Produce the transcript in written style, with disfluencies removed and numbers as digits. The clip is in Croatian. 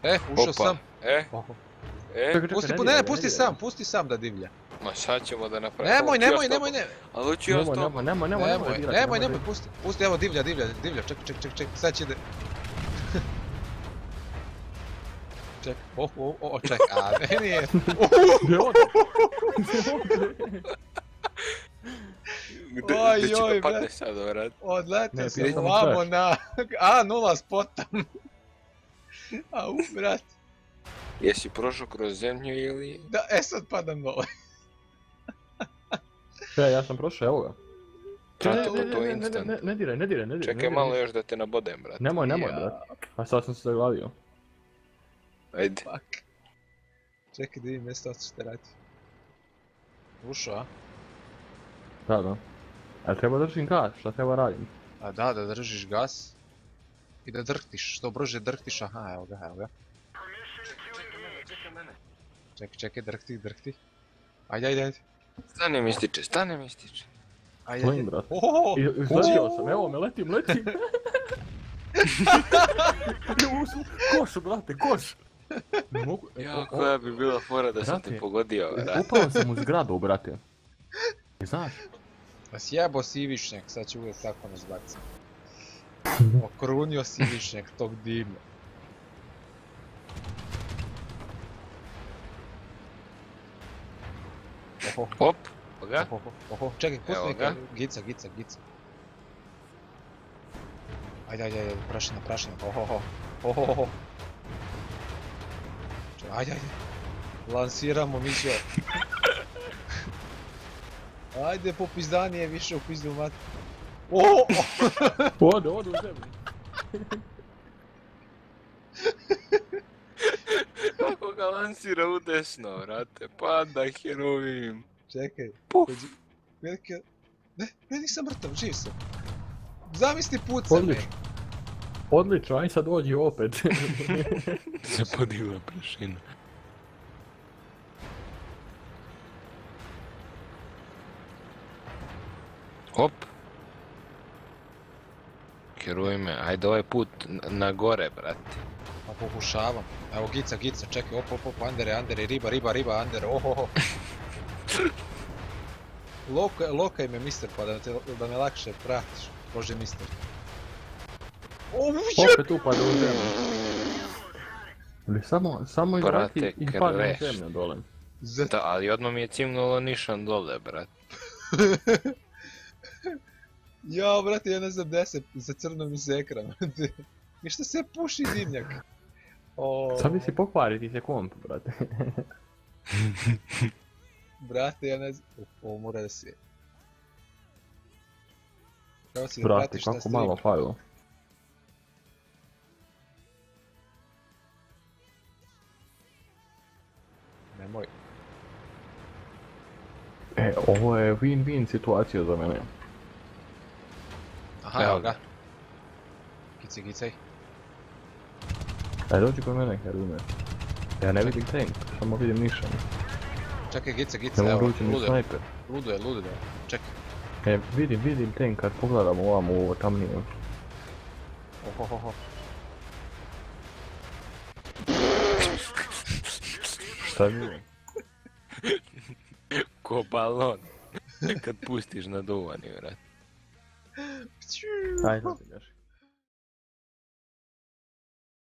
Ušao sam. Oho. Pusti sam da divlja. Ma sad ćemo da napravimo. Nemoj. Ali hoću ja s tobom. Nemoj, pusti, evo divlja, ček, sad će ide. Ček, ček, a nije. Gdje će da padne sad, vrat? Odletio sam vamo na A0 spotom. Au, brat. Jesi prošao kroz zemlju ili... Da, sad padam dole. Ja sam prošao, evo ga. Ne diraj. Čekaj malo još da te nabodem, brat. Nemoj, brat. A sad sam se zaglavio. Ajde. Čekaj da vidim mjesto što ćete raditi. Ušao, a? Da. Ali treba držim gas, šta treba radim? A da držiš gas. I da drhtiš, što brže drhtiš, aha, evo ga. Čekaj, drhti. Ajde. Stane mi stiče. Stojim, brat. Izletio sam, evo me, letim. Koš, brate, koš. Ja, koja bi bila fora da sam te pogodio, brate. Upao sam u zgradu, brate. Znaš? Pa sjebo si Ivišnjak, sad ću uvijek tako nas baciti. Okrunio si Ivišnjak tog dimlja. Hop, ga? Čekaj, pusti neka, gica. Ajde, prašina, oho. Ajde. Lansiramo mišo. Ajde, popizdanije više u pizdu mat. Ode u zemlju. Kako ga lansira u desno, vrate, pada heroin. Čekaj. Puf. Ne, nisam mrtav, živ sam. Zamisli puca me. Odlično, aj sad dođi opet. Se podigla prašina. Hop. Heruj me, ajde ovaj put na gore, brate. Pa pokušavam. Evo gica, čekaj, op, andere, riba, andere, ohoho. Lokaj me, mister, pa da me lakše pratiš. Bože, mister. Opet upada u zemlju. Ali samo izleti i padne u zemlju dole. Da, ali odmah mi je cimnulo nišan dole, brat. Jao, brate, ja ne znam gdje se, za crno mi se ekran. Ništa se puši dimnjak. Sad mi si pokvariti se komp, brate. Brate, ja ne znam, ovo mora da se... Brate, kako malo falilo. Nemoj. Ovo je win-win situacija za mene. Aha, evo ga. Gicaj. Dođi kod mene, Herume. Ja ne vidim tank, samo vidim nišan. Čekaj, gica, evo, ludo je, čekaj. Vidim tank kad pogledam ovamo u ovo tamnije. Ohohoho. Šta je bilo? Ko balon. Kad pustiš na duvani, vrat. Ajde.